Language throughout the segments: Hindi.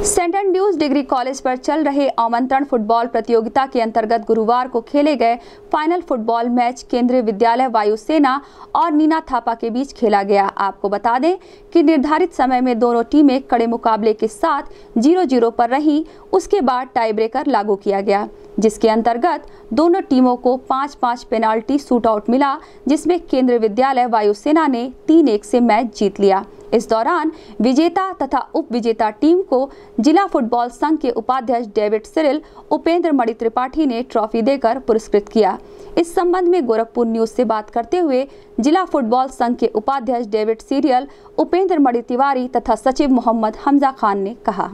सेंट एंड्रयूज डिग्री कॉलेज पर चल रहे आमंत्रण फुटबॉल प्रतियोगिता के अंतर्गत गुरुवार को खेले गए फाइनल फुटबॉल मैच केंद्रीय विद्यालय वायुसेना और नीना थापा के बीच खेला गया। आपको बता दें कि निर्धारित समय में दोनों टीमें कड़े मुकाबले के साथ 0-0 पर रहीं। उसके बाद टाई ब्रेकर लागू किया गया, जिसके अंतर्गत दोनों टीमों को 5-5 पेनाल्टी शूट आउट मिला, जिसमें केंद्रीय विद्यालय वायुसेना ने 3-1 से मैच जीत लिया। इस दौरान विजेता तथा उप विजेता टीम को जिला फुटबॉल संघ के उपाध्यक्ष डेविड सिरिल उपेंद्र मणि त्रिपाठी ने ट्रॉफी देकर पुरस्कृत किया। इस संबंध में गोरखपुर न्यूज से बात करते हुए जिला फुटबॉल संघ के उपाध्यक्ष डेविड सिरिल, उपेंद्र मणि तिवारी तथा सचिव मोहम्मद हमजा खान ने कहा।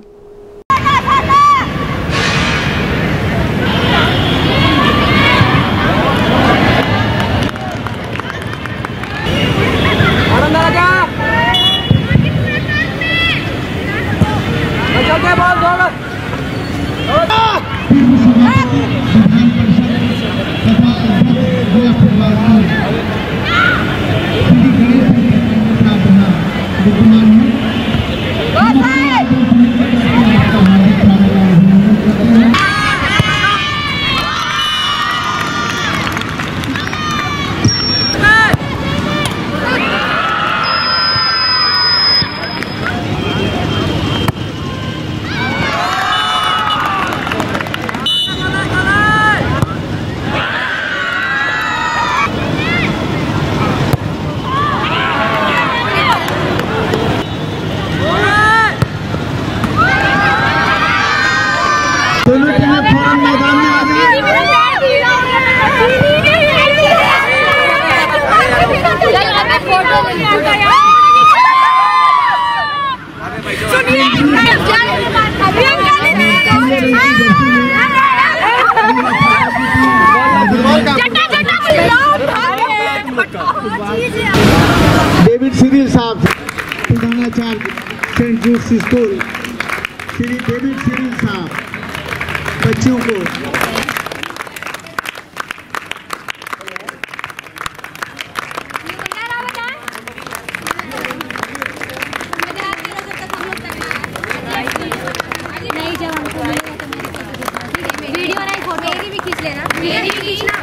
डेविड सिरिल साहब, प्रधानाचार्य सेंट जूस स्कूल, श्री डेविड सिरिल साहब बच्चों को वीडियो नहीं, फोटो मेरी भी खींच लेना, मेरी भी खींचना।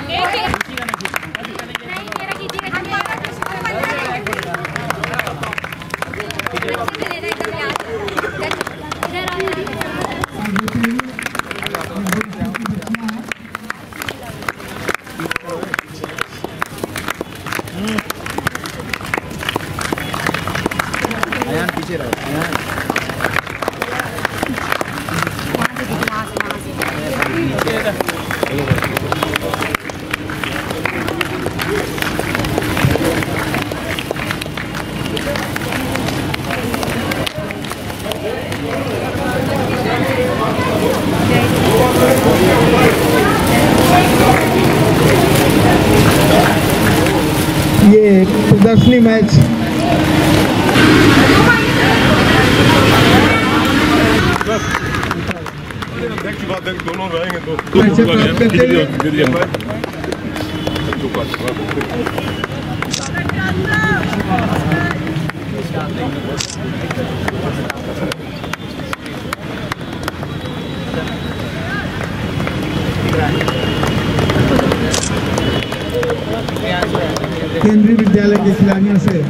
पीछे रहो। ये प्रदर्शनी मैच दोनों रहेंगे तो केंद्रीय विद्यालय के खिलाड़ियों से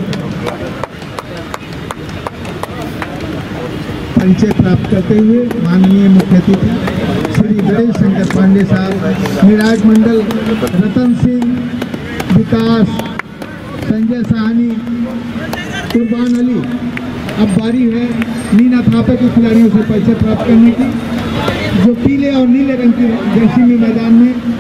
परिचय प्राप्त करते हुए माननीय मुख्य अतिथि श्री गणेश शंकर पांडे साहब, निराज मंडल, रतन सिंह, विकास, संजय साहनी, कुर्बान अली। अब बारी है नीना थापा के खिलाड़ियों से परिचय प्राप्त करने की, जो पीले और नीले रंग की जर्सी में मैदान में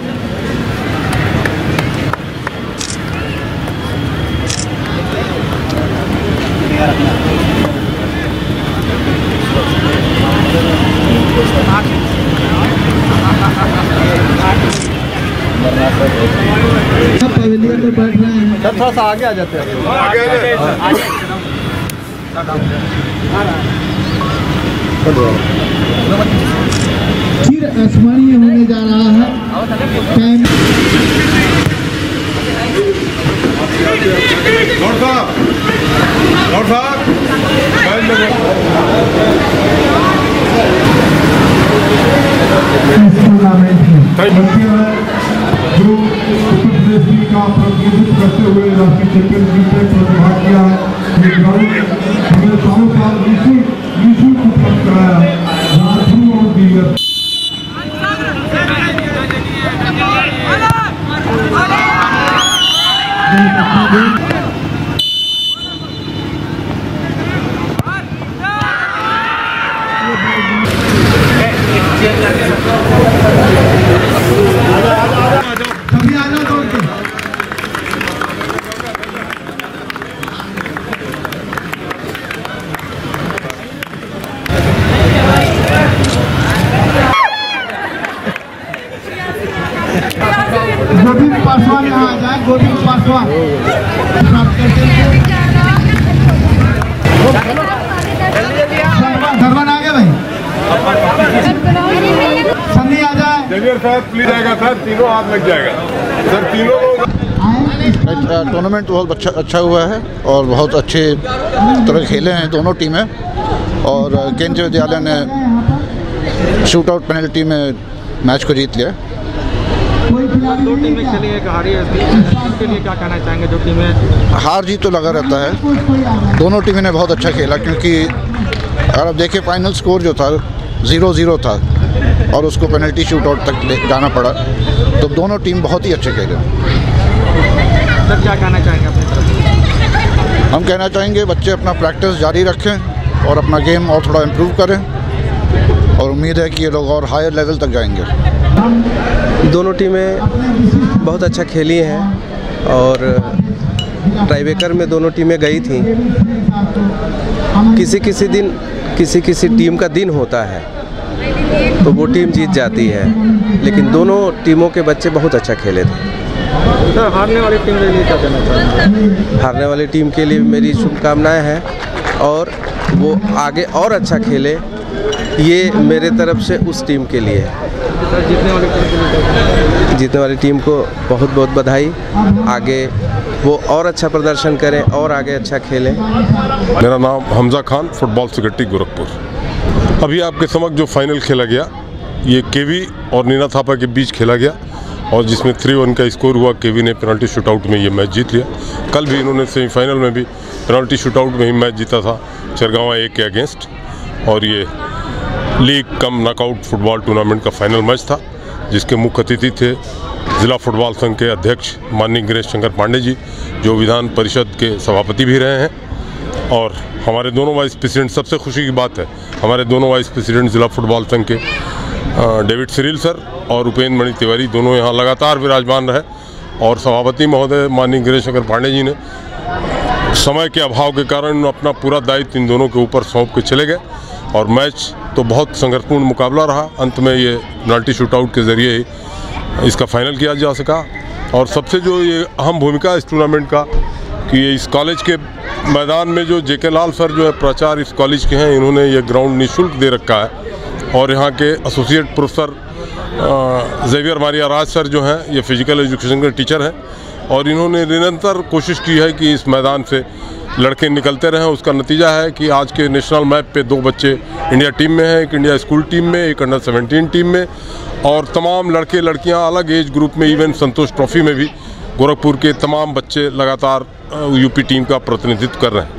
पवेलियन में बैठ रहे हैं। सर थोड़ा सा आगे आ जाते हैं। चिर स्मरणीय होने जा रहा है। लॉर्ड साहब सभी आ जाओ दौड़ के। गोविंद पासवान यहाँ आ जाए, गोविंद पासवान सरवन आ गए भाई, सन्नी आ जाए। जवियर साहब प्लीज आएगा सर, तीनों हाथ लग जाएगा सर, तीनों लोग। टूर्नामेंट बहुत अच्छा हुआ है और बहुत अच्छे तरह खेले हैं दोनों टीमें। और केंद्रीय विद्यालय ने शूट आउट पेनल्टी में मैच को जीत लिया। दो टीमें खेली, एक हारी है, इसके लिए क्या कहना चाहेंगे? जो टीमें हार जीत तो लगा रहता है, दोनों टीमें ने बहुत अच्छा खेला, क्योंकि अगर आप देखिए फाइनल स्कोर जो था 0-0 था और उसको पेनल्टी शूट आउट तक जाना पड़ा, तो दोनों टीम बहुत ही अच्छे खेले। सर क्या कहना चाहेंगे अपनी तरफ से? हम कहना चाहेंगे बच्चे अपना प्रैक्टिस जारी रखें और अपना गेम और थोड़ा इम्प्रूव करें, और उम्मीद है कि ये लोग और हायर लेवल तक जाएंगे। दोनों टीमें बहुत अच्छा खेली हैं और टाईब्रेकर में दोनों टीमें गई थी। किसी दिन किसी टीम का दिन होता है तो वो टीम जीत जाती है, लेकिन दोनों टीमों के बच्चे बहुत अच्छा खेले थे। सर हारने वाली टीम के लिए क्या कहना चाहेंगे? हारने वाली टीम के लिए मेरी शुभकामनाएं हैं और वो आगे और अच्छा खेले, ये मेरे तरफ से उस टीम के लिए है। सर जीतने वाली टीम के लिए क्या कहना चाहेंगे? जीतने वाली टीम को बहुत बहुत बधाई, आगे वो और अच्छा प्रदर्शन करें और आगे अच्छा खेलें। मेरा नाम हमजा खान, फुटबॉल सेक्रेटरी गोरखपुर। अभी आपके समक्ष जो फाइनल खेला गया, ये केवी और नीना थापा के बीच खेला गया और जिसमें 3-1 का स्कोर हुआ। केवी ने पेनल्टी शूटआउट में ये मैच जीत लिया। कल भी इन्होंने सेमीफाइनल में भी पेनल्टी शूटआउट में ही मैच जीता था चिरगांव 1 के अगेंस्ट, और ये league cum knockout football tournament का फाइनल मैच था, जिसके मुख्य अतिथि थे जिला फुटबॉल संघ के अध्यक्ष माननीय गिरीश शंकर पांडे जी, जो विधान परिषद के सभापति भी रहे हैं। और हमारे दोनों वाइस प्रेसिडेंट, सबसे खुशी की बात है, हमारे दोनों वाइस प्रेसिडेंट जिला फुटबॉल संघ के डेविड सिरिल सर और उपेंद्र मणि तिवारी दोनों यहाँ लगातार विराजमान रहे। और सभापति महोदय माननीय गिरीश शंकर पांडे जी ने समय के अभाव के कारण अपना पूरा दायित्व इन दोनों के ऊपर सौंप के चले गए और मैच तो बहुत संघर्षपूर्ण मुकाबला रहा। अंत में ये पेनल्टी शूटआउट के ज़रिए ही इसका फाइनल किया जा सका। और सबसे जो ये अहम भूमिका इस टूर्नामेंट का कि ये इस कॉलेज के मैदान में जो जेके लाल सर जो है प्राचार्य इस कॉलेज के हैं, इन्होंने ये ग्राउंड निःशुल्क दे रखा है। और यहाँ के associate professor Xavier Maria Raj sir जो हैं, ये फिजिकल एजुकेशन के टीचर हैं और इन्होंने निरंतर कोशिश की है कि इस मैदान से लड़के निकलते रहें। उसका नतीजा है कि आज के नेशनल मैप पे 2 बच्चे इंडिया टीम में हैं, एक इंडिया स्कूल टीम में, एक अंडर 17 टीम में, और तमाम लड़के लड़कियां अलग एज ग्रुप में, इवन संतोष ट्रॉफी में भी गोरखपुर के तमाम बच्चे लगातार यूपी टीम का प्रतिनिधित्व कर रहे हैं।